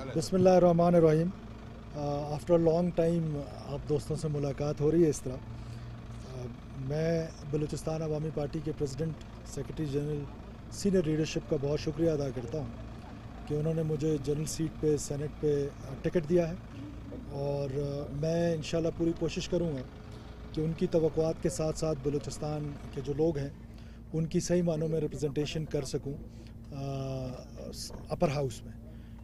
बिस्मिल्लाहिर्रहमानिर्रहीम। After long time आप दोस्तों से मुलाकात हो रही है इस तरह। मैं बलूचिस्तान अवामी पार्टी के president, secretary general, senior leadership का बहुत शुक्रिया अदा करता हूँ कि उन्होंने मुझे जनरल सीट पे, सेनेट पे टिकट दिया है और मैं इंशाल्लाह पूरी कोशिश करूँगा कि उनकी तवक्कुआत के साथ साथ बलूचिस्तान के जो लोग हैं उनकी सही मानों में रिप्रेजेंटेशन कर सकूँ अपर हाउस में।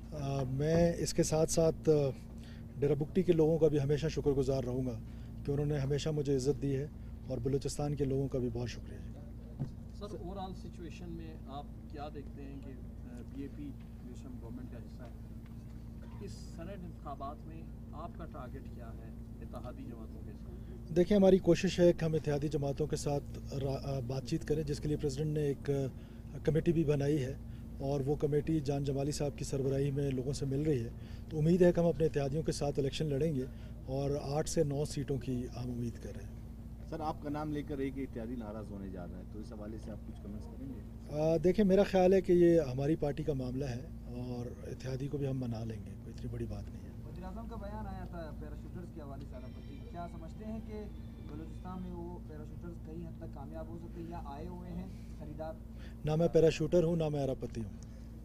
मैं इसके साथ साथ डेरा बुगटी के लोगों का भी हमेशा शुक्रगुजार रहूँगा कि उन्होंने हमेशा मुझे इज़्ज़त दी है और बलूचिस्तान के लोगों का भी बहुत शुक्रिया है। सर, ओवरऑल सिचुएशन में आप क्या देखते हैं कि बीएपी नेशनल गवर्नमेंट का हिस्सा है, इस सेनेट इंतखाबात में आपका टारगेट क्या है इत्तेहादी जमातों के साथ? देखिए, हमारी कोशिश है कि हम इत्तेहादी जमातों के साथ बातचीत करें, जिसके लिए प्रेसिडेंट ने एक कमेटी भी बनाई है और वो कमेटी जान जमाली साहब की सरबराही में लोगों से मिल रही है। तो उम्मीद है कि हम अपने इत्तेहादियों के साथ इलेक्शन लड़ेंगे और 8 से 9 सीटों की हम उम्मीद कर रहे हैं। सर, आपका नाम लेकर एक इत्तेहादी नाराज़ होने जा रहा है, तो इस हवाले से आप कुछ कमेंट्स करेंगे? देखिए, मेरा ख्याल है कि ये हमारी पार्टी का मामला है और इत्तेहादी को भी हम मना लेंगे, कोई इतनी बड़ी बात नहीं है। वज़ीर-ए-आज़म का बयान आया था पैराशूटर्स के हवाले से, क्या समझते हैं कि बलूचिस्तान में वो पैराशूटर्स कई हद तक कामयाब हो सकते हैं या आए हुए हैं खरीदार? ना मैं पैराशूटर हूँ, ना मैं अरबपति हूँ।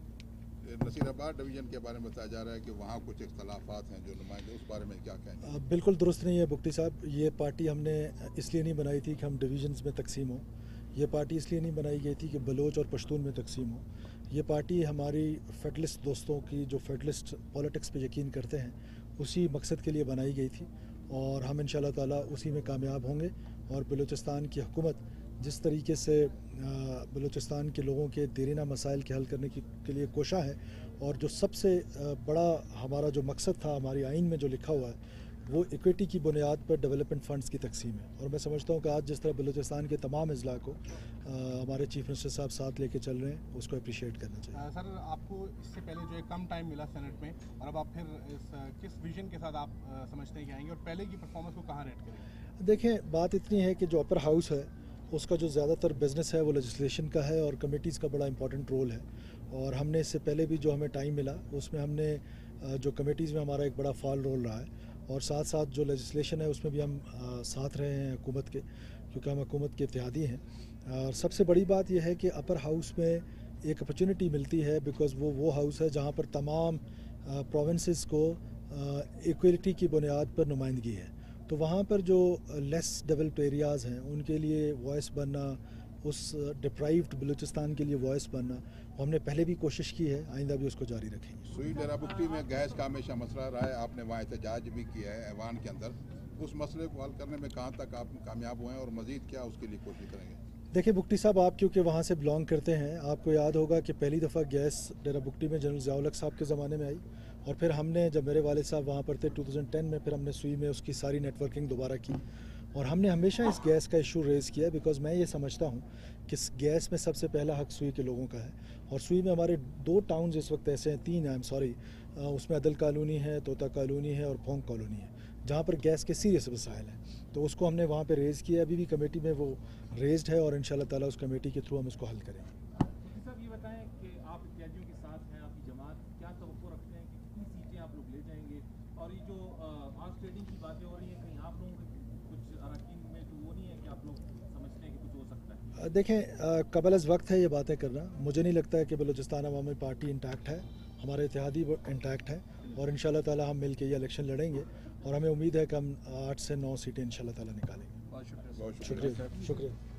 नसीराबाद डिवीज़न के बारे में बताया जा रहा है कि वहाँ कुछ इख्तलाफात हैं जो नुमाइंदे, उस बारे में क्या कहेंगे? बिल्कुल दुरुस्त नहीं है बुगटी साहब। ये पार्टी हमने इसलिए नहीं बनाई थी कि हम डिवीजन्स में तकसीम हो। ये पार्टी इसलिए नहीं बनाई गई थी कि बलोच और पश्तून में तकसीम हो। ये पार्टी हमारी फेडरलिस्ट दोस्तों की जो फेडरलिस्ट पॉलिटिक्स पे यकीन करते हैं उसी मकसद के लिए बनाई गई थी और हम इंशाल्लाह ताला उसी में कामयाब होंगे। और बलूचिस्तान की हुकूमत जिस तरीके से बलूचिस्तान के लोगों के देरीना मसाइल के हल करने के लिए कोशा है और जो सबसे बड़ा हमारा जो मकसद था हमारी आइन में जो लिखा हुआ है वो इक्विटी की बुनियाद पर डेवलपमेंट फ़ंड्स की तकसीम है। और मैं समझता हूँ कि आज जिस तरह बलूचिस्तान के तमाम अजला को हमारे चीफ मिनिस्टर साहब साथ लेके चल रहे हैं उसको अप्रिशिएट करना चाहिए। सर, आपको इससे पहले जो है कम टाइम मिला सेनेट में और अब आप फिर किस विजन के साथ आप समझते हैं कि आएंगे और पहले की परफॉर्मेंस को कहाँ रेट करेंगे? देखें, बात इतनी है कि जो अपर हाउस है उसका जो ज़्यादातर बिज़नेस है वो लेजिस्लेशन का है और कमेटीज़ का बड़ा इंपॉर्टेंट रोल है। और हमने इससे पहले भी जो हमें टाइम मिला उसमें हमने जो कमेटीज़ में हमारा एक बड़ा फाल रोल रहा है और साथ साथ जो लेजिस्लेशन है उसमें भी हम साथ रहे हैं हुकूमत के, क्योंकि हम हुकूमत के इत्तेहादी हैं। और सबसे बड़ी बात यह है कि अपर हाउस में एक अपॉर्चुनिटी मिलती है बिकॉज़ वो हाउस है जहाँ पर तमाम प्रोविंसेस को इक्वलिटी की बुनियाद पर नुमाइंदगी है। तो वहाँ पर जो लेस डेवलप्ड एरियाज़ हैं उनके लिए वॉइस बनना, उस डिप्राइव्ड बलूचिस्तान के लिए वॉइस बनना, हमने पहले भी कोशिश की है, आइंदा भी उसको जारी रखेंगे। सुई डेरा बुगटी में गैस का हमेशा मसला रहा है, आपने वहाँ एहतजाज भी किया है ऐवान के अंदर, उस मसले को हल करने में कहाँ तक आप कामयाब हुए हैं और मज़ीद क्या उसके लिए कोशिश करेंगे? देखिए बुगटी साहब, आप क्योंकि वहाँ से बिलोंग करते हैं, आपको याद होगा कि पहली दफ़ा गैस डेरा बुगटी में जनरल ज़िया-उल-हक साहब के ज़माने में आई और फिर हमने, जब मेरे वालिद साहब वहाँ पर थे 2010 में, फिर हमने सुई में उसकी सारी नेटवर्किंग दोबारा की और हमने हमेशा इस गैस का इशू रेज़ किया बिकॉज़ मैं ये समझता हूँ कि इस गैस में सबसे पहला हक सुई के लोगों का है। और सुई में हमारे 2 टाउन्स इस वक्त ऐसे हैं, 3 आई एम सॉरी, उसमें अदल कॉलोनी है, तोता कॉलोनी है और फोंग कॉलोनी है, जहाँ पर गैस के सीरियस मसाइल हैं। तो उसको हमने वहाँ पे रेज़ किया, अभी भी कमेटी में वो रेज़ड है और इंशाल्लाह ताला उस कमेटी के थ्रू हम उसको हल करेंगे। साहब, ये बताएं कि आप इत्तेहादियों के साथ हैं, आपकी जमात क्या तवक्को रखते हैं कि कितनी सीटें आप लोग ले जाएंगे? और ये जो आज ट्रेडिंग की बातें हो रही हैं, कहीं आप लोगों के कुछ अरकान में तो वो नहीं है कि आप लोग समझते हैं कि कुछ हो सकता है? देखें, कबल अज़ वक्त है ये बातें करना। मुझे नहीं लगता है कि बलूचिस्तान अवामी पार्टी इंटैक्ट है, हमारे इत्तेहादी इंटैक्ट है और इंशाल्लाह ताला हम मिल के ये इलेक्शन लड़ेंगे और हमें उम्मीद है कि हम 8 से 9 सीटें इंशाल्लाह ताला निकालेंगे। बहुत शुक्रिया। शुक्रिया।